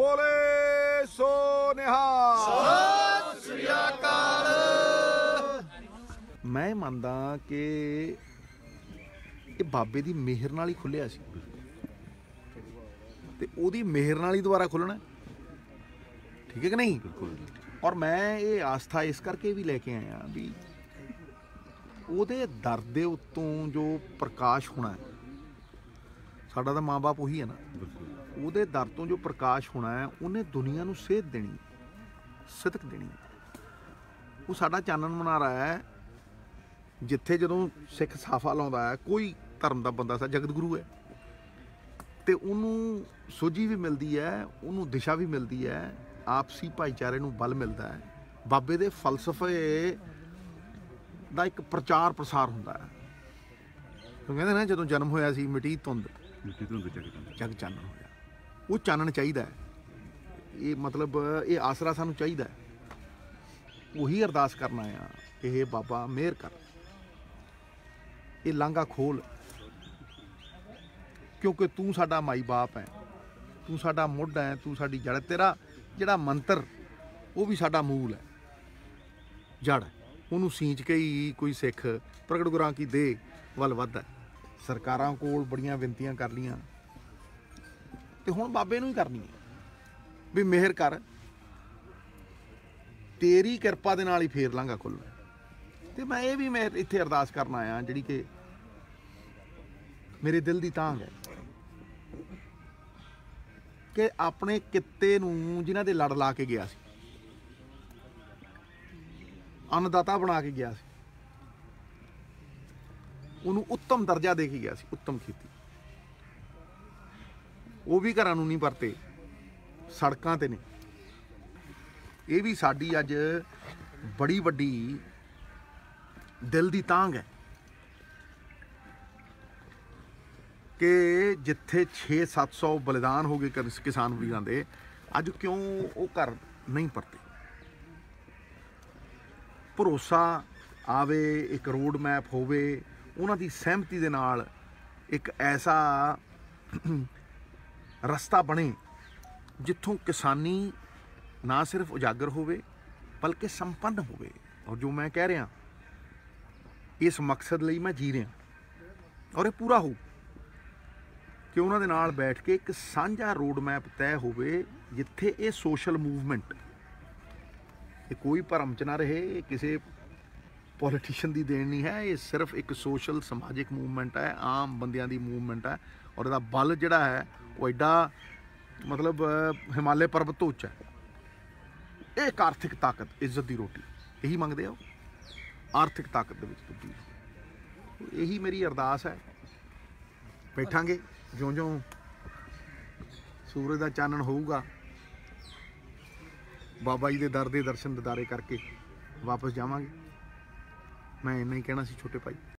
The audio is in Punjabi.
बोले सो निहाल। सत श्री अकाल। मैं ਮੰਨਦਾ कि ਇਹ ਬਾਬੇ ਦੀ ਮਿਹਰ ਨਾਲ ਹੀ ਖੁੱਲਿਆ ਸੀ ਤੇ ਉਹਦੀ ਮਿਹਰ ਨਾਲ ਹੀ ਦੁਬਾਰਾ ਖੁੱਲਣਾ, ਠੀਕ ਹੈ ਕਿ ਨਹੀਂ? ਔਰ ਮੈਂ ਇਹ ਆਸਥਾ ਇਸ ਕਰਕੇ ਵੀ ਲੈ ਕੇ ਆਇਆ ਵੀ ਉਹਦੇ ਦਰ ਦੇ ਉੱਤੋਂ ਜੋ ਪ੍ਰਕਾਸ਼ ਹੋਣਾ, ਸਾਡਾ ਤਾਂ ਮਾਂ-ਬਾਪ ਉਹੀ ਹੈ ਨਾ, ਉਹਦੇ ਦਰ ਤੋਂ ਜੋ ਪ੍ਰਕਾਸ਼ ਹੋਣਾ ਹੈ ਉਹਨੇ ਦੁਨੀਆ ਨੂੰ ਸੇਧ ਦੇਣੀ, ਸਿਦਕ ਦੇਣੀ। ਉਹ ਸਾਡਾ ਚਾਨਣ ਮੁਨਾਰਾ ਹੈ। ਜਿੱਥੇ ਜਦੋਂ ਸਿੱਖ ਸਾਫਾ ਲਾਉਂਦਾ ਹੈ, ਕੋਈ ਧਰਮ ਦਾ ਬੰਦਾ ਸਾ ਜਗਤ ਗੁਰੂ ਹੈ, ਤੇ ਉਹਨੂੰ ਸੋਝੀ ਵੀ ਮਿਲਦੀ ਹੈ, ਉਹਨੂੰ ਦਿਸ਼ਾ ਵੀ ਮਿਲਦੀ ਹੈ, ਆਪਸੀ ਭਾਈਚਾਰੇ ਨੂੰ ਬਲ ਮਿਲਦਾ ਹੈ। ਬਾਬੇ ਦੇ ਫਲਸਫੇ ਦਾ ਇੱਕ ਪ੍ਰਚਾਰ ਪ੍ਰਸਾਰ ਹੁੰਦਾ ਹੈ। ਕਹਿੰਦੇ ਨਾ ਜਦੋਂ ਜਨਮ ਹੋਇਆ ਸੀ ਮਿੱਟੀ ਧੁੰਦ ਜਗ ਚਾਨਣ ਹੋਇਆ। ਉਹ ਚਾਨਣ ਚਾਹੀਦਾ ਹੈ। ਇਹ ਮਤਲਬ ਇਹ ਆਸਰਾ ਸਾਨੂੰ ਚਾਹੀਦਾ ਹੈ। ਉਹੀ ਅਰਦਾਸ ਕਰਨਾ ਆ ਕਿ ਇਹ ਬਾਬਾ ਮਿਹਰ ਕਰ, ਇਹ ਲਾਂਘਾ ਖੋਲ, ਕਿਉਂਕਿ ਤੂੰ ਸਾਡਾ ਮਾਈ ਬਾਪ ਹੈ, ਤੂੰ ਸਾਡਾ ਮੁੱਢ ਹੈ, ਤੂੰ ਸਾਡੀ ਜੜ। ਤੇਰਾ ਜਿਹੜਾ ਮੰਤਰ ਉਹ ਵੀ ਸਾਡਾ ਮੂਲ ਹੈ, ਜੜ। ਉਹਨੂੰ ਸੀਂਚ ਕੇ ਹੀ ਕੋਈ ਸਿੱਖ ਪ੍ਰਗਟ ਗੁਰਾਂ ਕੀ ਦੇਹ ਵੱਲ ਵੱਧਦਾ। ਸਰਕਾਰਾਂ ਕੋਲ ਬੜੀਆਂ ਵਿਨਤੀਆਂ ਕਰ ਲੀਆਂ ਤੇ ਹੁਣ ਬਾਬੇ ਨੂੰ ਹੀ ਕਰਨੀ ਹੈ ਵੀ ਮਿਹਰ ਕਰ, ਤੇਰੀ ਕਿਰਪਾ ਦੇ ਨਾਲ ਹੀ ਫੇਰ ਲਾਂਘਾ ਖੁੱਲ੍ਹਣਾ। ਤੇ ਮੈਂ ਇਹ ਵੀ ਮੈਂ ਇੱਥੇ ਅਰਦਾਸ ਕਰਨ ਆਇਆ ਜਿਹੜੀ ਕਿ ਮੇਰੇ ਦਿਲ ਦੀ ਤਾਂਘ ਹੈ ਕਿ ਆਪਣੇ ਕਿੱਤੇ ਨੂੰ ਜਿਨ੍ਹਾਂ ਦੇ ਲੜ ਲਾ ਕੇ ਗਿਆ ਸੀ, ਅੰਨਦਾਤਾ ਬਣਾ ਕੇ ਗਿਆ ਸੀ, ਉਹਨੂੰ ਉੱਤਮ ਦਰਜਾ ਦੇ ਕੇ ਗਿਆ ਸੀ, ਉੱਤਮ ਖੇਤੀ। ਉਹ ਵੀ ਘਰਾਂ ਨੂੰ ਨਹੀਂ ਵਰਤੇ, ਸੜਕਾਂ ਤੇ ਨੇ। ਇਹ ਵੀ ਸਾਡੀ ਅੱਜ ਬੜੀ ਵੱਡੀ ਦਿਲ ਦੀ ਤਾਂਘ ਹੈ ਕਿ ਜਿੱਥੇ 600-700 ਬਲੀਦਾਨ ਹੋ ਗਏ ਕਿਸਾਨ ਵੀਰਾਂ ਦੇ, ਅੱਜ ਕਿਉਂ ਉਹ ਘਰ ਨਹੀਂ ਪਰਤੇ? ਭਰੋਸਾ ਆਵੇ, ਇੱਕ ਰੋਡ ਮੈਪ ਹੋਵੇ, ਉਹਨਾਂ ਦੀ ਸਹਿਮਤੀ ਦੇ ਨਾਲ ਇੱਕ ਐਸਾ ਰਸਤਾ ਬਣੇ ਜਿੱਥੋਂ ਕਿਸਾਨੀ ਨਾ ਸਿਰਫ ਉਜਾਗਰ ਹੋਵੇ ਬਲਕਿ ਸੰਪੰਨ ਹੋਵੇ। ਔਰ ਜੋ ਮੈਂ ਕਹਿ ਰਿਹਾ, ਇਸ ਮਕਸਦ ਲਈ ਮੈਂ ਜੀ ਰਿਹਾ ਔਰ ਇਹ ਪੂਰਾ ਹੋ ਕਿ ਉਹਨਾਂ ਦੇ ਨਾਲ ਬੈਠ ਕੇ ਇੱਕ ਸਾਂਝਾ ਰੋਡ ਮੈਪ ਤੈਅ ਹੋਵੇ ਜਿੱਥੇ ਇਹ ਸੋਸ਼ਲ ਮੂਵਮੈਂਟ, ਇਹ ਕੋਈ ਭਰਮ 'ਚ ਨਾ ਰਹੇ, ਇਹ ਕਿਸੇ ਪੋਲੀਟੀਸ਼ੀਅਨ ਦੀ ਦੇਣ ਨਹੀਂ ਹੈ, ਇਹ ਸਿਰਫ ਇੱਕ ਸੋਸ਼ਲ ਸਮਾਜਿਕ ਮੂਵਮੈਂਟ ਹੈ, ਆਮ ਬੰਦਿਆਂ ਦੀ ਮੂਵਮੈਂਟ ਹੈ। ਔਰ ਇਹਦਾ ਬਲ ਜਿਹੜਾ ਹੈ ਉਹ ਐਡਾ ਮਤਲਬ ਹਿਮਾਲਯ ਪਰਬਤ ਤੋਂ ਉੱਚਾ ਹੈ। ਇਹ ਇੱਕ ਆਰਥਿਕ ਤਾਕਤ, ਇੱਜ਼ਤ ਦੀ ਰੋਟੀ, ਇਹੀ ਮੰਗਦੇ ਆ ਉਹ, ਆਰਥਿਕ ਤਾਕਤ ਦੇ ਵਿੱਚ ਤਬਦੀਲ। ਇਹੀ ਮੇਰੀ ਅਰਦਾਸ ਹੈ। ਬੈਠਾਂਗੇ ਜਿਉਂ-ਜਿਉਂ ਸੂਰਜ ਦਾ ਚਾਨਣ ਹੋਊਗਾ, ਬਾਬਾ ਜੀ ਦੇ ਦਰ ਦੇ ਦਰਸ਼ਨ ਦਿਦਾਰੇ ਕਰਕੇ ਵਾਪਸ ਜਾਵਾਂਗੇ। ਮੈਂ ਇੰਨਾ ਹੀ ਕਹਿਣਾ ਸੀ ਛੋਟੇ ਭਾਈ।